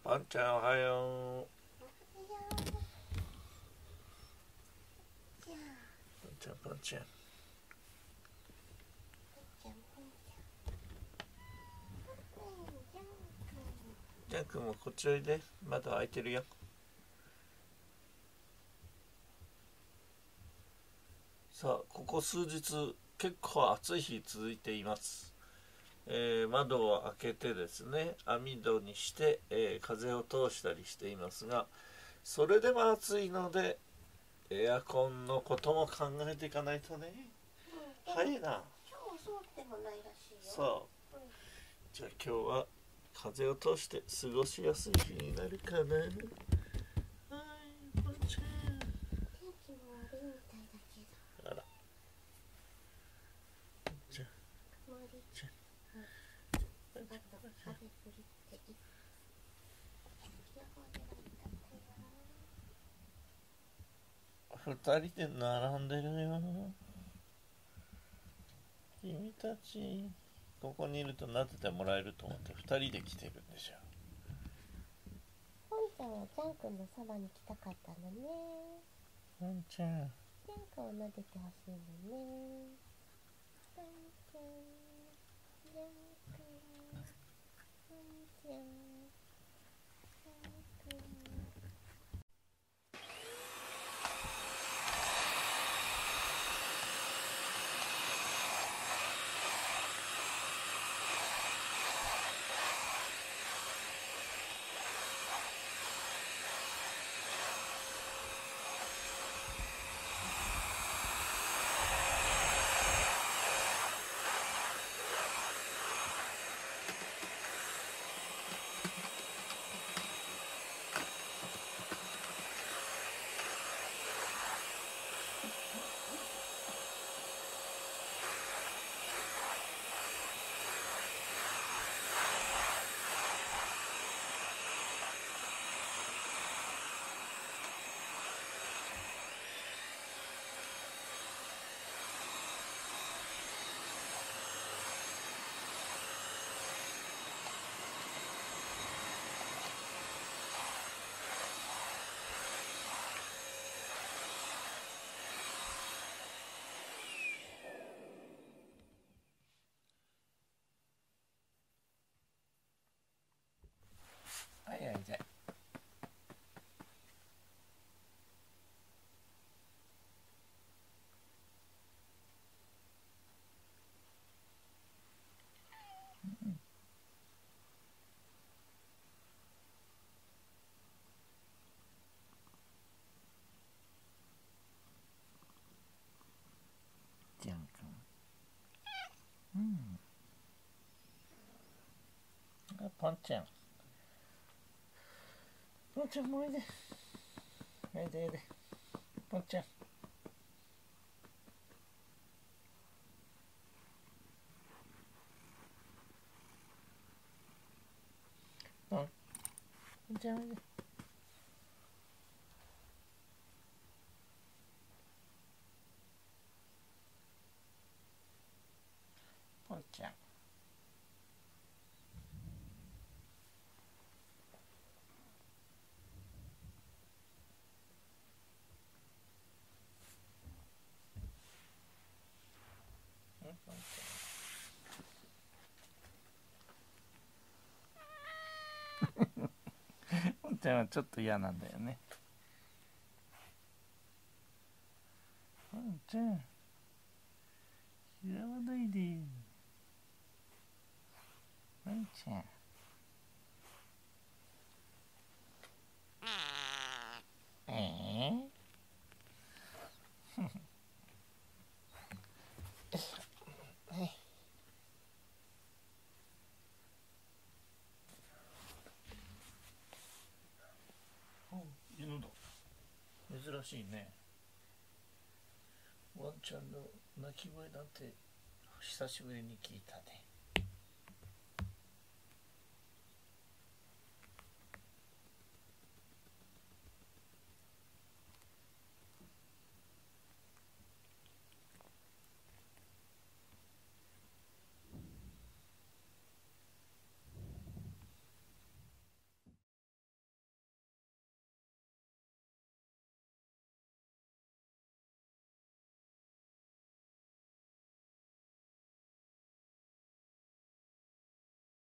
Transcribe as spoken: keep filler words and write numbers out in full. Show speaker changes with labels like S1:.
S1: パンちゃんおはよう。パンちゃんパンちゃん。ジャン君もこっちおいで。窓開いてるよ。さあここ数日結構暑い日続いています。えー、窓を開けてですね、網戸にして、えー、風を通したりしていますが、それでも暑いのでエアコンのことも考えていかないとね。うん、早いな。
S2: 今日はそうでもないらしいよ。
S1: そう、うん、じゃあ今日は風を通して過ごしやすい日になるかな。はい、ポンちゃん。
S2: 天気も悪いみたいだけど。
S1: あら。じゃあ。
S2: 曇り。
S1: じゃあ。
S2: あと風降りっていい。予報ではいた
S1: 二人で並んでるよ。君たちここにいると撫でてもらえると思って二人で来てるんでしょ。
S2: ポンちゃんはジャン君のそばに来たかったのね。
S1: ポンちゃん。
S2: ジャン君を撫でてほしいのね。ポンちゃん、ジャン君、ポンちゃん、ジャン君。
S1: はいはい、じゃあ。ジャン君。うん。あ、ポンちゃん。ポンちゃんもおいで。おいでおいで。ポンちゃん。ポン。ポンちゃんおいで。ポンちゃん。ポンちゃんはちょっと嫌なんだよね。ポンちゃん、嫌わないで。ポンちゃん。ええ犬だ。珍しいね。ワンちゃんの鳴き声なんて久しぶりに聞いたね。